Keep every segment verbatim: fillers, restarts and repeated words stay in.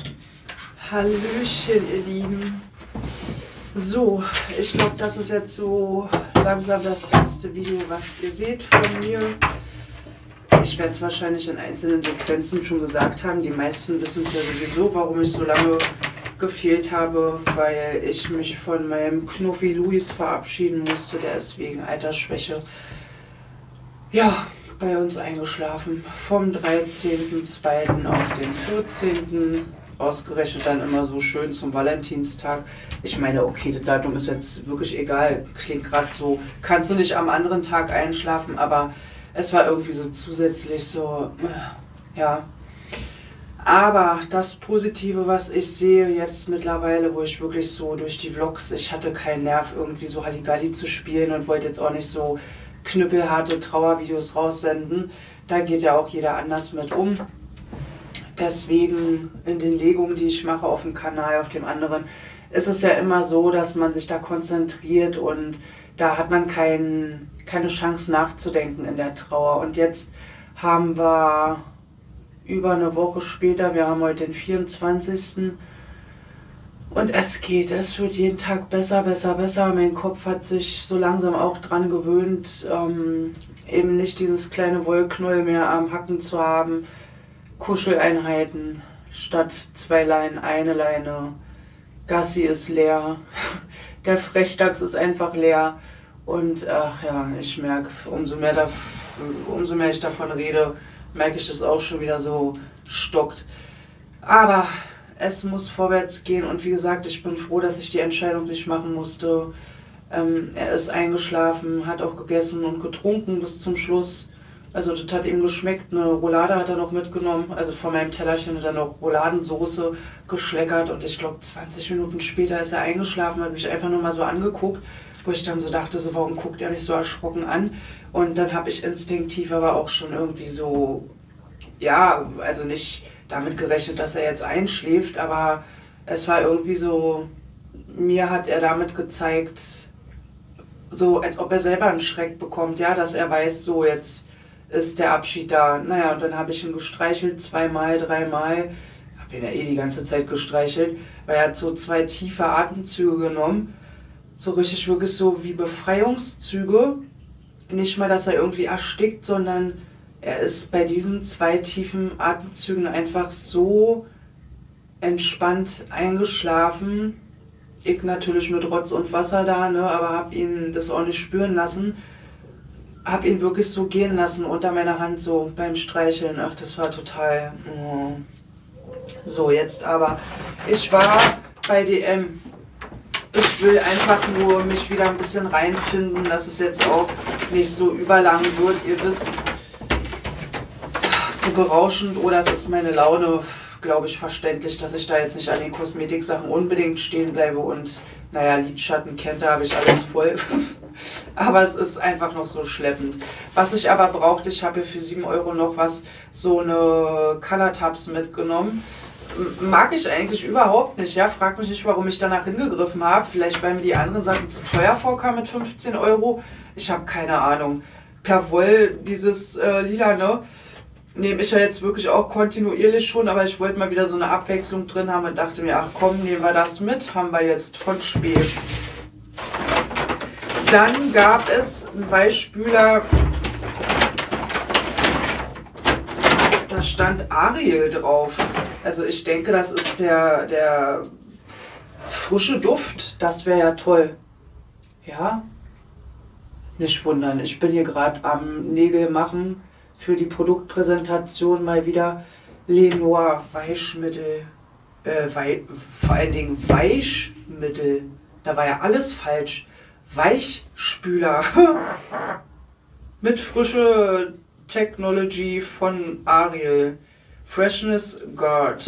Hallöchen, ihr Lieben. So, ich glaube, das ist jetzt so langsam das erste Video, was ihr seht von mir. Ich werde es wahrscheinlich in einzelnen Sequenzen schon gesagt haben. Die meisten wissen es ja sowieso, warum ich so lange gefehlt habe, weil ich mich von meinem Knuffi Luis verabschieden musste. Der ist wegen Altersschwäche, ja, bei uns eingeschlafen. Vom dreizehnten zweiten auf den vierzehnten Ausgerechnet dann immer so schön zum Valentinstag. Ich meine, okay, das Datum ist jetzt wirklich egal. Klingt gerade so, kannst du nicht am anderen Tag einschlafen, aber es war irgendwie so zusätzlich so, ja. Aber das Positive, was ich sehe jetzt mittlerweile, wo ich wirklich so durch die Vlogs, ich hatte keinen Nerv, irgendwie so Halligalli zu spielen und wollte jetzt auch nicht so knüppelharte Trauervideos raussenden. Da geht ja auch jeder anders mit um. Deswegen in den Legungen, die ich mache auf dem Kanal, auf dem anderen, ist es ja immer so, dass man sich da konzentriert und da hat man kein, keine Chance nachzudenken in der Trauer. Und jetzt haben wir über eine Woche später, wir haben heute den vierundzwanzigsten und es geht, es wird jeden Tag besser, besser, besser. Mein Kopf hat sich so langsam auch dran gewöhnt, ähm, eben nicht dieses kleine Wollknäuel mehr am Hacken zu haben. Kuscheleinheiten statt zwei Leinen, eine Leine. Gassi ist leer. Der Frechdachs ist einfach leer. Und ach ja, ich merke, umso mehr, da, umso mehr ich davon rede, merke ich, dass auch schon wieder so stockt. Aber es muss vorwärts gehen und wie gesagt, ich bin froh, dass ich die Entscheidung nicht machen musste. Ähm, er ist eingeschlafen, hat auch gegessen und getrunken bis zum Schluss. Also das hat ihm geschmeckt, eine Roulade hat er noch mitgenommen, also von meinem Tellerchen hat er noch Rouladensoße geschleckert und ich glaube zwanzig Minuten später ist er eingeschlafen, hat mich einfach nur mal so angeguckt, wo ich dann so dachte, so warum guckt er mich so erschrocken an? Und dann habe ich instinktiv aber auch schon irgendwie so, ja, also nicht damit gerechnet, dass er jetzt einschläft, aber es war irgendwie so, mir hat er damit gezeigt, so als ob er selber einen Schreck bekommt, ja, dass er weiß, so jetzt ist der Abschied da. Naja, und dann habe ich ihn gestreichelt, zweimal, dreimal. Habe ihn ja eh die ganze Zeit gestreichelt, weil er hat so zwei tiefe Atemzüge genommen. So richtig wirklich so wie Befreiungszüge. Nicht mal, dass er irgendwie erstickt, sondern er ist bei diesen zwei tiefen Atemzügen einfach so entspannt eingeschlafen. Ich natürlich mit Rotz und Wasser da, ne, aber habe ihn das auch nicht spüren lassen. Habe ihn wirklich so gehen lassen unter meiner Hand, so beim Streicheln. Ach, das war total... Oh. So, jetzt aber. Ich war bei D M. Ich will einfach nur mich wieder ein bisschen reinfinden, dass es jetzt auch nicht so überlang wird. Ihr wisst, so berauschend oder es ist meine Laune, glaube ich, verständlich, dass ich da jetzt nicht an den Kosmetiksachen unbedingt stehen bleibe. Und naja, Lidschatten kennt, da habe ich alles voll. Aber es ist einfach noch so schleppend. Was ich aber brauchte, ich habe hier für sieben Euro noch was, so eine Color Tabs mitgenommen. Mag ich eigentlich überhaupt nicht, ja. Frag mich nicht, warum ich danach hingegriffen habe. Vielleicht, weil mir die anderen Sachen zu teuer vorkamen mit fünfzehn Euro. Ich habe keine Ahnung. Per Woll, dieses äh, Lila, ne? Nehme ich ja jetzt wirklich auch kontinuierlich schon, aber ich wollte mal wieder so eine Abwechslung drin haben und dachte mir, ach komm, nehmen wir das mit. Haben wir jetzt von Spee. Dann gab es einen Weichspüler, da stand Ariel drauf. Also ich denke, das ist der, der frische Duft. Das wäre ja toll. Ja, nicht wundern. Ich bin hier gerade am Nägel machen für die Produktpräsentation mal wieder. Lenoir Weichmittel, äh, wei vor allen Dingen Weichmittel. Da war ja alles falsch. Weichspüler mit frische Technology von Ariel. Freshness Guard.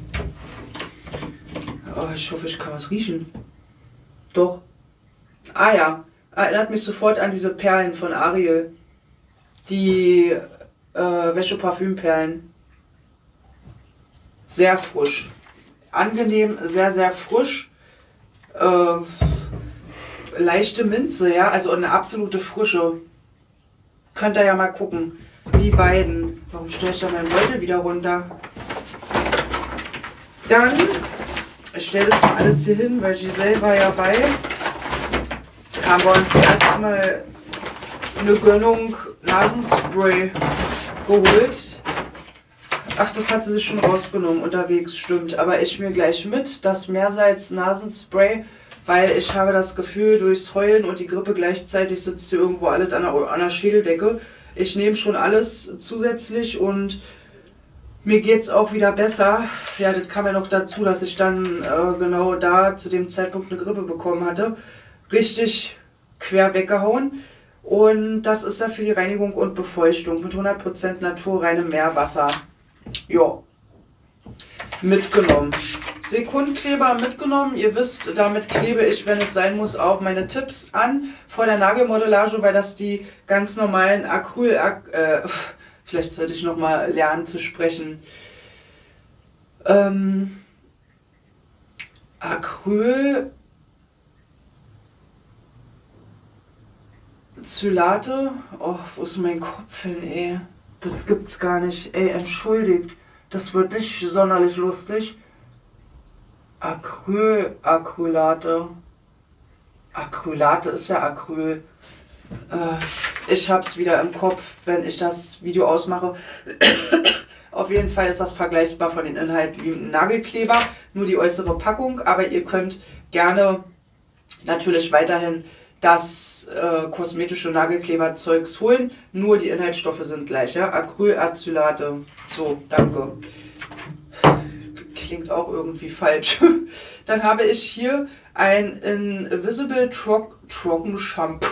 Oh, ich hoffe, ich kann was riechen. Doch. Ah ja, erinnert mich sofort an diese Perlen von Ariel. Die äh, Wäsche-Parfümperlen. Sehr frisch. Angenehm, sehr, sehr frisch. Äh, leichte Minze, ja, also eine absolute Frische. Könnt ihr ja mal gucken. Die beiden. Warum stelle ich da meinen Beutel wieder runter? Dann, ich stelle das mal alles hier hin, weil Giselle war ja bei, haben wir uns erstmal eine Gönnung Nasenspray geholt. Ach, das hat sie sich schon rausgenommen unterwegs, stimmt. Aber ich mir gleich mit, das Meersalz Nasenspray, weil ich habe das Gefühl, durchs Heulen und die Grippe gleichzeitig sitzt hier irgendwo alles an der, an der Schädeldecke. Ich nehme schon alles zusätzlich und mir geht es auch wieder besser. Ja, das kam ja noch dazu, dass ich dann äh, genau da zu dem Zeitpunkt eine Grippe bekommen hatte. Richtig quer weggehauen. Und das ist ja für die Reinigung und Befeuchtung mit hundert Prozent naturreinem Meerwasser. Ja, mitgenommen. Sekundkleber mitgenommen. Ihr wisst, damit klebe ich, wenn es sein muss, auch meine Tipps an vor der Nagelmodellage, weil das die ganz normalen Acryl... Äh, vielleicht sollte ich nochmal lernen zu sprechen. Ähm, Acryl... Zylate? Oh, wo ist mein Kopf hin, ey? Das gibt's gar nicht. Ey, entschuldigt. Das wird nicht sonderlich lustig. Acryl, Acrylate. Acrylate ist ja Acryl. Äh, ich hab's wieder im Kopf, wenn ich das Video ausmache. Auf jeden Fall ist das vergleichbar von den Inhalten wie ein Nagelkleber. Nur die äußere Packung. Aber ihr könnt gerne natürlich weiterhin das äh, kosmetische Nagelkleberzeugs holen, nur die Inhaltsstoffe sind gleich, ja, Acrylacylate, so, danke. Klingt auch irgendwie falsch. Dann habe ich hier ein Invisible Tro Trocken Shampoo.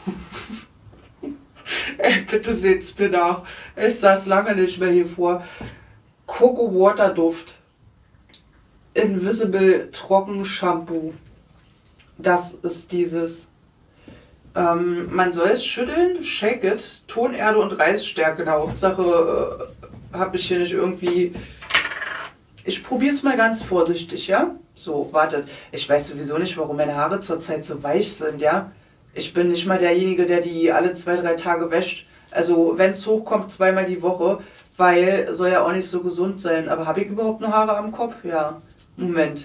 Ey, bitte seht's mir nach, ich saß lange nicht mehr hier vor. Coco Water Duft. Invisible Trocken Shampoo. Das ist dieses. Ähm, man soll es schütteln, shake it, Tonerde und Reisstärke. Na, Hauptsache äh, habe ich hier nicht irgendwie... Ich probiere es mal ganz vorsichtig, ja? So, wartet. Ich weiß sowieso nicht, warum meine Haare zurzeit so weich sind, ja? Ich bin nicht mal derjenige, der die alle zwei, drei Tage wäscht. Also, wenn es hochkommt, zweimal die Woche, weil soll ja auch nicht so gesund sein. Aber habe ich überhaupt noch Haare am Kopf? Ja. Moment.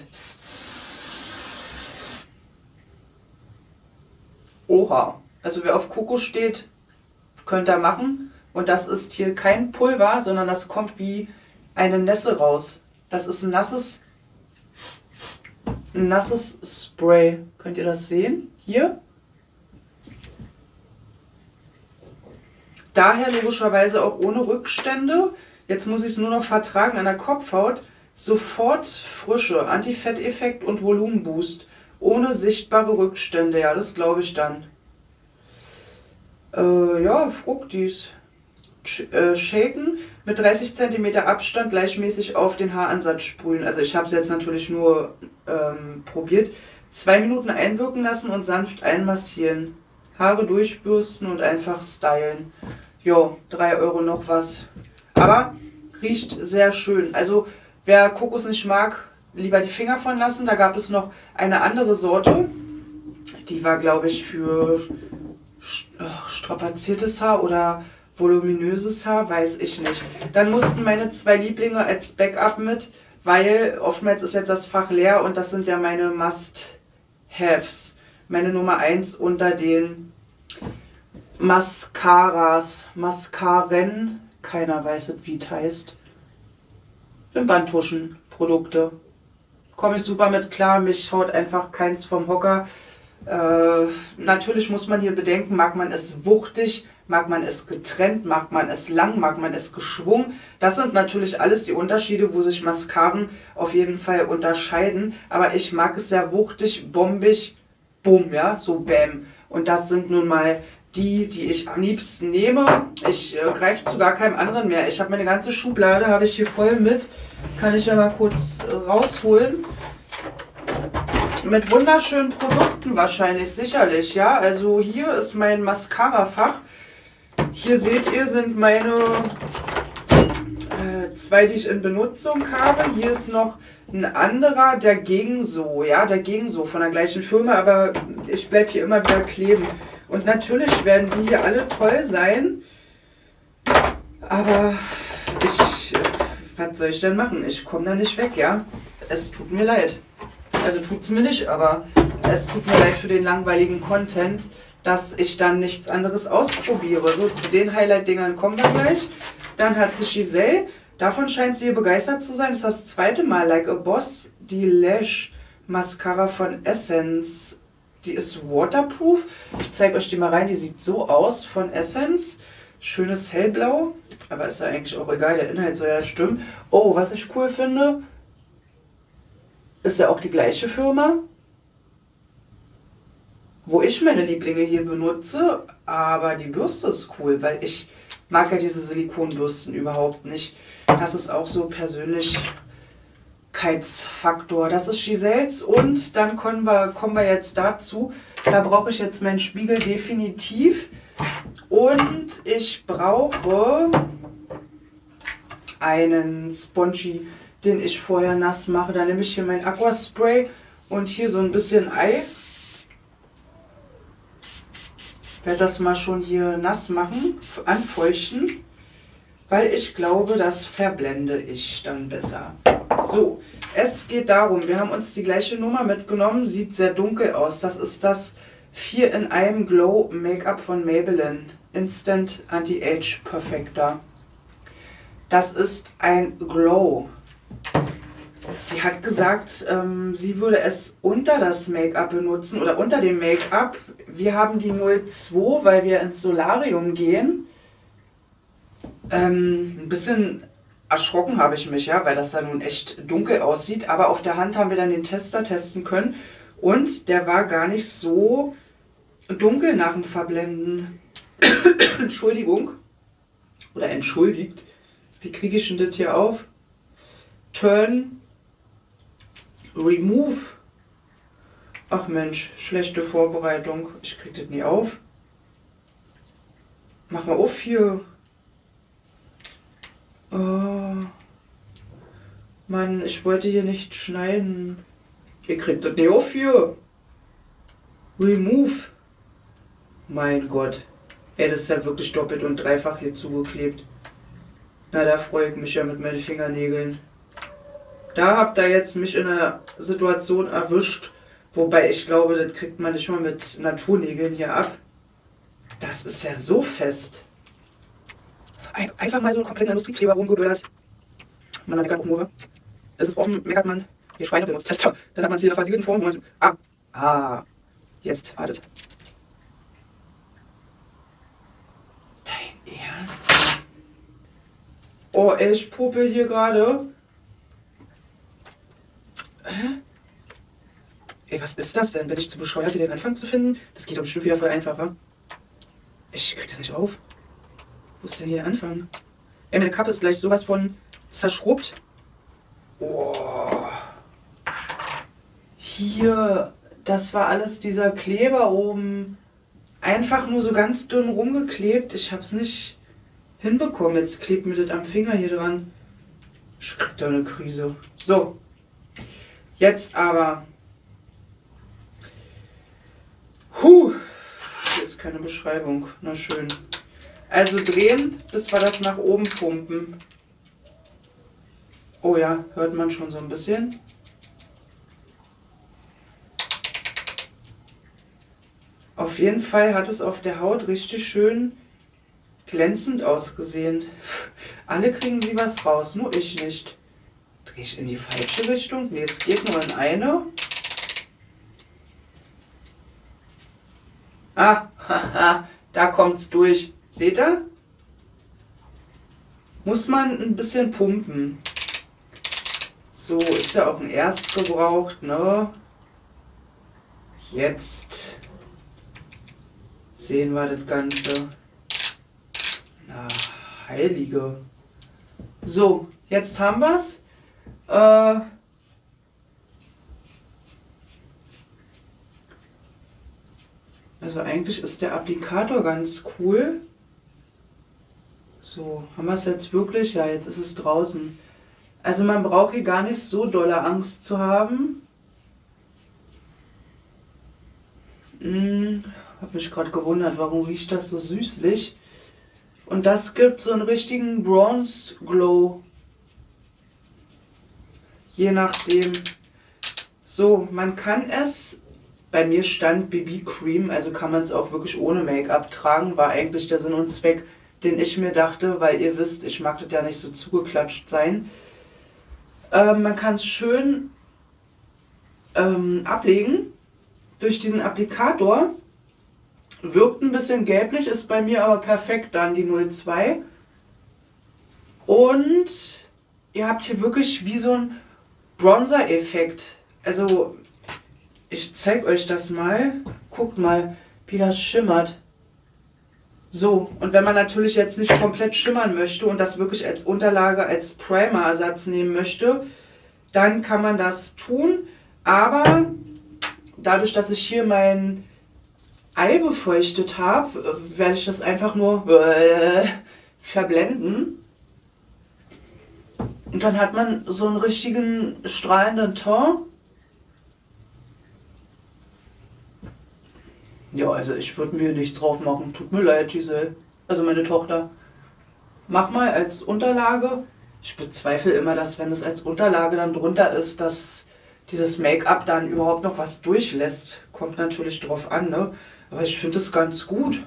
Oha, also wer auf Kokos steht, könnt ihr machen. Und das ist hier kein Pulver, sondern das kommt wie eine Nässe raus. Das ist ein nasses, ein nasses Spray. Könnt ihr das sehen? Hier. Daher logischerweise auch ohne Rückstände. Jetzt muss ich es nur noch vertragen an der Kopfhaut. Sofort Frische, Anti-Fett-Effekt und Volumenboost. Ohne sichtbare Rückstände, ja, das glaube ich dann. Äh, ja, Fructis. Sch äh, shaken, mit dreißig Zentimeter Abstand gleichmäßig auf den Haaransatz sprühen. Also ich habe es jetzt natürlich nur ähm, probiert. Zwei Minuten einwirken lassen und sanft einmassieren. Haare durchbürsten und einfach stylen. Jo, drei Euro noch was. Aber riecht sehr schön. Also wer Kokos nicht mag, lieber die Finger von lassen. Da gab es noch eine andere Sorte. Die war, glaube ich, für strapaziertes Haar oder voluminöses Haar, weiß ich nicht. Dann mussten meine zwei Lieblinge als Backup mit, weil oftmals ist jetzt das Fach leer und das sind ja meine Must-Haves. Meine Nummer eins unter den Mascaras. Mascaren, keiner weiß es, wie es heißt. Wimperntuschen-Produkte. Komme ich super mit klar, mich haut einfach keins vom Hocker. Äh, natürlich muss man hier bedenken, mag man es wuchtig, mag man es getrennt, mag man es lang, mag man es geschwungen. Das sind natürlich alles die Unterschiede, wo sich Mascaren auf jeden Fall unterscheiden. Aber ich mag es sehr wuchtig, bombig, bumm, ja, so bäm. Und das sind nun mal die, die ich am liebsten nehme. Ich äh, greife zu gar keinem anderen mehr. Ich habe meine ganze Schublade, habe ich hier voll mit. Kann ich ja mal kurz äh, rausholen. Mit wunderschönen Produkten wahrscheinlich, sicherlich, ja. Also hier ist mein Mascara-Fach. Hier seht ihr, sind meine äh, zwei, die ich in Benutzung habe. Hier ist noch ein anderer, der ging so, ja, der ging so von der gleichen Firma, aber ich bleibe hier immer wieder kleben. Und natürlich werden die hier alle toll sein, aber ich, was soll ich denn machen? Ich komme da nicht weg, ja. es tut mir leid. Also tut es mir nicht, aber es tut mir leid für den langweiligen Content, dass ich dann nichts anderes ausprobiere. So, zu den Highlight-Dingern kommen wir gleich. Dann hat sie Giselle. Davon scheint sie hier begeistert zu sein. Das ist das zweite Mal. Like a Boss, die Lash Mascara von Essence. Die ist waterproof. Ich zeige euch die mal rein. Die sieht so aus von Essence. Schönes Hellblau. Aber ist ja eigentlich auch egal. Der Inhalt soll ja stimmen. Oh, was ich cool finde, ist ja auch die gleiche Firma, wo ich meine Lieblinge hier benutze. Aber die Bürste ist cool, weil ich mag ja diese Silikonbürsten überhaupt nicht. Das ist auch so Persönlichkeitsfaktor. Das ist Giselles und dann kommen wir, kommen wir jetzt dazu. Da brauche ich jetzt meinen Spiegel definitiv. Und ich brauche einen Spongy, den ich vorher nass mache. Da nehme ich hier mein Aquaspray und hier so ein bisschen Ei. Ich werde das mal schon hier nass machen, anfeuchten, weil ich glaube, das verblende ich dann besser. So, es geht darum, wir haben uns die gleiche Nummer mitgenommen, sieht sehr dunkel aus. Das ist das vier in einem Glow Make-up von Maybelline Instant Anti-Age Perfector. Das ist ein Glow. Sie hat gesagt, ähm, sie würde es unter das Make-up benutzen oder unter dem Make-up. Wir haben die null zwei, weil wir ins Solarium gehen. Ähm, ein bisschen erschrocken habe ich mich, ja, weil das da nun echt dunkel aussieht. Aber auf der Hand haben wir dann den Tester testen können und der war gar nicht so dunkel nach dem Verblenden. Entschuldigung. Oder entschuldigt. Wie kriege ich denn das hier auf? Turn. Remove. Ach Mensch, schlechte Vorbereitung. Ich krieg das nie auf. Mach mal auf hier. Oh. Mann, ich wollte hier nicht schneiden. Ihr kriegt das nie auf hier. Remove. Mein Gott. Ey, das ist ja wirklich doppelt und dreifach hier zugeklebt. Na, da freue ich mich ja mit meinen Fingernägeln. Da habt ihr jetzt mich in einer Situation erwischt, wobei ich glaube, das kriegt man nicht mal mit Naturnägeln hier ab. Das ist ja so fest. Ein, einfach mal so einen kompletten Industriekleber rumgeböllert. Man hat nur. Es ist offen, meckert man. Hier Schweine benutzt Tester. Dann hat man es hier in der versiegelten Form. Und ah, ah, jetzt, wartet. Dein Ernst? Oh, ey, ich popel hier gerade. Hä? Ey, was ist das denn? Bin ich zu bescheuert, hier den Anfang zu finden? Das geht doch bestimmt wieder voll einfacher. Ich krieg das nicht auf. Wo ist denn hier der Anfang? Ey, meine Kappe ist gleich sowas von zerschrubbt. Oh. Hier, das war alles dieser Kleber oben. Einfach nur so ganz dünn rumgeklebt. Ich hab's nicht hinbekommen. Jetzt klebt mir das am Finger hier dran. Ich krieg da eine Krise. So. Jetzt aber. Huh. Hier ist keine Beschreibung. Na schön. Also drehen, bis wir das nach oben pumpen. Oh ja, hört man schon so ein bisschen. Auf jeden Fall hat es auf der Haut richtig schön glänzend ausgesehen. Alle kriegen sie was raus, nur ich nicht. Drehe ich in die falsche Richtung? Ne, es geht nur in eine. Ah, haha, da kommt's durch. Seht ihr? Muss man ein bisschen pumpen. So, ist ja auch ein Erstgebraucht, ne? Jetzt sehen wir das Ganze. Na, heilige. So, jetzt haben wir es. Äh, also eigentlich ist der Applikator ganz cool. So, haben wir es jetzt wirklich? Ja, jetzt ist es draußen. Also man braucht hier gar nicht so dolle Angst zu haben. Hm, habe mich gerade gewundert, warum riecht das so süßlich. Und das gibt so einen richtigen Bronze Glow. je nachdem. So, man kann es, bei mir stand B B Cream, also kann man es auch wirklich ohne Make-up tragen, war eigentlich der Sinn und Zweck, den ich mir dachte, weil ihr wisst, ich mag das ja nicht so zugeklatscht sein. Ähm, man kann es schön ähm, ablegen durch diesen Applikator. Wirkt ein bisschen gelblich, ist bei mir aber perfekt dann die null zwei. Und ihr habt hier wirklich wie so ein Bronzer-Effekt. Also ich zeige euch das mal. Guckt mal, wie das schimmert. So, und wenn man natürlich jetzt nicht komplett schimmern möchte und das wirklich als Unterlage, als Primer-Ersatz nehmen möchte, dann kann man das tun. Aber dadurch, dass ich hier mein Ei befeuchtet habe, werde ich das einfach nur äh, verblenden. Und dann hat man so einen richtigen strahlenden Ton. Ja, also ich würde mir nichts drauf machen. Tut mir leid, Giselle. Also meine Tochter. Mach mal als Unterlage. Ich bezweifle immer, dass wenn es als Unterlage dann drunter ist, dass dieses Make-up dann überhaupt noch was durchlässt. Kommt natürlich drauf an, ne? Aber ich finde es ganz gut.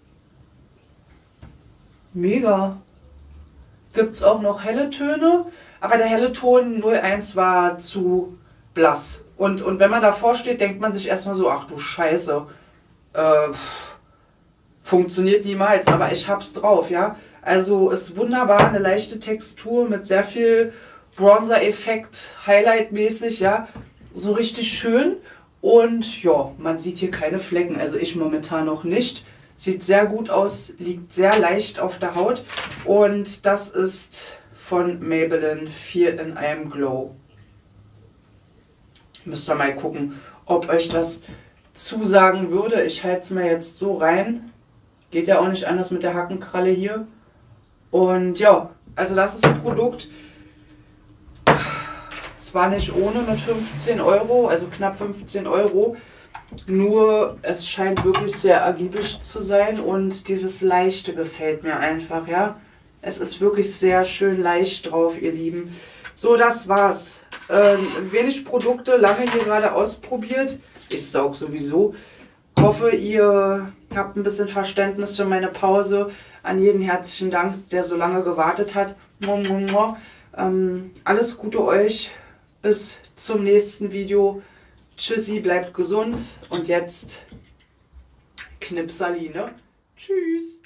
Mega. Gibt es auch noch helle Töne. Aber der helle Ton null eins war zu blass. Und, und wenn man davor steht, denkt man sich erstmal so, ach du Scheiße. Äh, funktioniert niemals, aber ich hab's drauf, ja. Also ist wunderbar, eine leichte Textur mit sehr viel Bronzer-Effekt, Highlight-mäßig, ja. So richtig schön. Und ja, man sieht hier keine Flecken, also ich momentan noch nicht. Sieht sehr gut aus, liegt sehr leicht auf der Haut. Und das ist von Maybelline vier in einem Glow. Müsst ihr mal gucken, ob euch das zusagen würde. Ich halte es mir jetzt so rein. Geht ja auch nicht anders mit der Hackenkralle hier. Und ja, also das ist ein Produkt. Zwar nicht ohne mit fünfzehn Euro, also knapp fünfzehn Euro. Nur es scheint wirklich sehr ergiebig zu sein und dieses Leichte gefällt mir einfach, ja. Es ist wirklich sehr schön leicht drauf, ihr Lieben. So, das war's. Ähm, wenig Produkte, lange hier gerade ausprobiert. Ich saug sowieso. Hoffe, ihr habt ein bisschen Verständnis für meine Pause. An jeden herzlichen Dank, der so lange gewartet hat. Ähm, alles Gute euch. Bis zum nächsten Video. Tschüssi, bleibt gesund. Und jetzt Knipsali, ne? Tschüss.